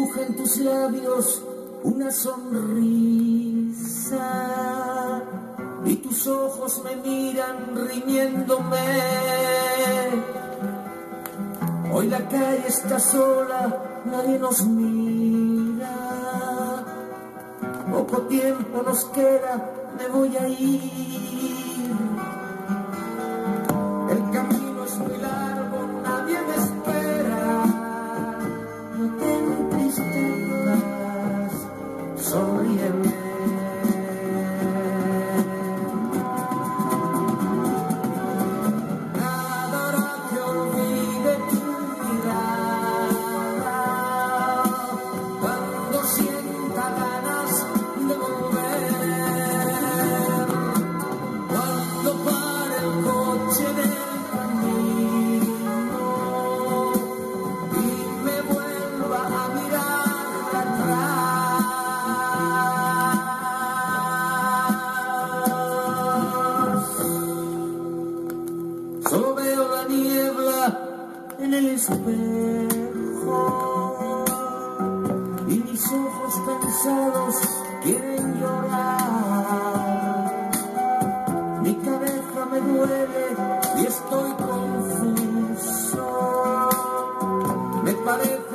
dibuja en tus labios una sonrisa y tus ojos me miran riñéndome. Hoy la calle está sola, nadie nos mira. Poco tiempo nos queda, me voy a ir. El camino es muy largo, nadie me espera. No te entristezcas, sonríeme. Solo veo la niebla en el espejo y mis ojos cansados quieren llorar. Mi cabeza me duele y estoy confuso. Me parece